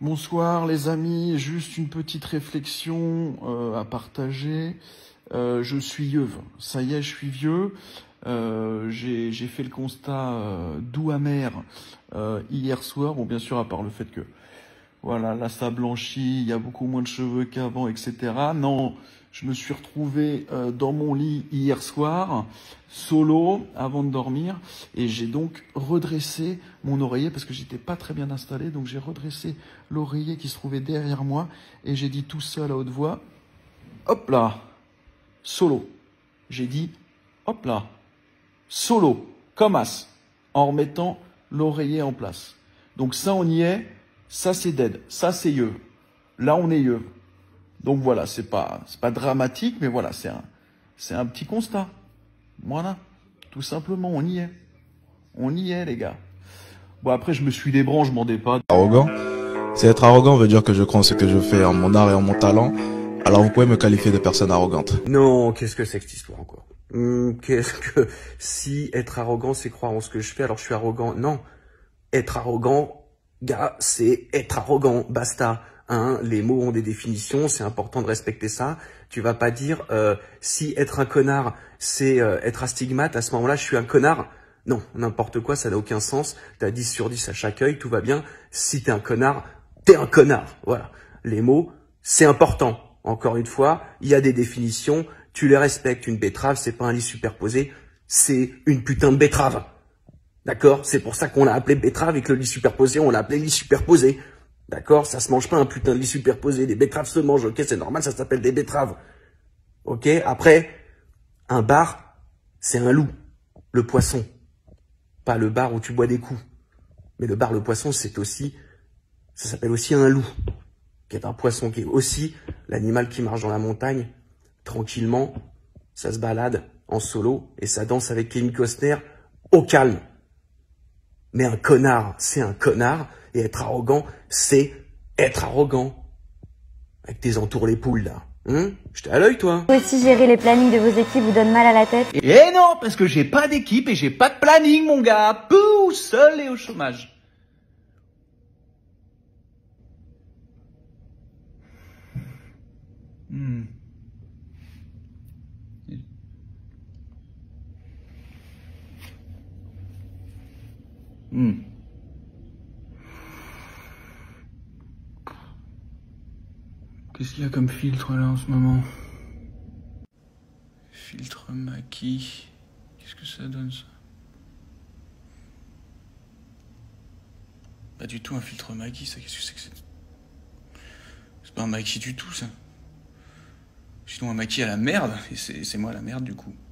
Bonsoir les amis, juste une petite réflexion à partager. Je suis vieux, ça y est, je suis vieux. J'ai fait le constat doux amer hier soir. Bon, bien sûr, à part le fait que voilà, là ça blanchit, il y a beaucoup moins de cheveux qu'avant, etc. Non, je me suis retrouvé dans mon lit hier soir, solo, avant de dormir, et j'ai donc redressé mon oreiller parce que j'étais pas très bien installé, donc j'ai redressé l'oreiller qui se trouvait derrière moi et j'ai dit tout seul à haute voix, hop là, solo. J'ai dit, hop là, solo, comme as, en remettant l'oreiller en place. Donc ça, on y est, ça c'est dead, ça c'est yeux. Là, on est yeux. Donc voilà, c'est pas dramatique, mais voilà, c'est un petit constat. Voilà, tout simplement, on y est. On y est, les gars. Bon, après, je me suis des branches, je m'en dépas. Arrogant. C'est être arrogant veut dire que je crois en ce que je fais, en mon art et en mon talent. Alors vous pouvez me qualifier de personne arrogante. Non, qu'est-ce que c'est que cette histoire encore? Qu'est-ce que... Si être arrogant, c'est croire en ce que je fais, alors je suis arrogant. Non. Être arrogant, gars, c'est être arrogant. Basta. Hein, les mots ont des définitions, c'est important de respecter ça. Tu vas pas dire si être un connard, c'est être astigmate, à ce moment-là, je suis un connard. Non, n'importe quoi, ça n'a aucun sens. T'as 10 sur 10 à chaque œil, tout va bien. Si t'es un connard, t'es un connard. Voilà. Les mots, c'est important. Encore une fois, il y a des définitions, tu les respectes. Une betterave, c'est pas un lit superposé, c'est une putain de betterave. D'accord? C'est pour ça qu'on l'a appelé betterave et que le lit superposé, on l'a appelé lit superposé. D'accord? Ça se mange pas un putain de lit superposé. Les betteraves se mangent, ok? C'est normal, ça s'appelle des betteraves. Ok? Après, un bar, c'est un loup. Le poisson. Pas le bar où tu bois des coups. Mais le bar, le poisson, c'est aussi, ça s'appelle aussi un loup. Qui est un poisson, qui est aussi l'animal qui marche dans la montagne, tranquillement. Ça se balade en solo et ça danse avec Kevin Costner au calme. Mais un connard, c'est un connard. Et être arrogant, c'est être arrogant. Avec tes entours les poules, là. J'étais à l'œil, toi. Aussi, gérer les plannings de vos équipes vous donne mal à la tête? Eh non, parce que j'ai pas d'équipe et j'ai pas de planning, mon gars. Pouh, seul et au chômage. Qu'est-ce qu'il y a comme filtre là en ce moment? Filtre maquis. Qu'est-ce que ça donne ça? Pas du tout un filtre maquis, ça. Qu'est-ce que c'est que c'est? C'est pas un maquis du tout, ça. Sinon un maquis à la merde, et c'est moi la merde du coup.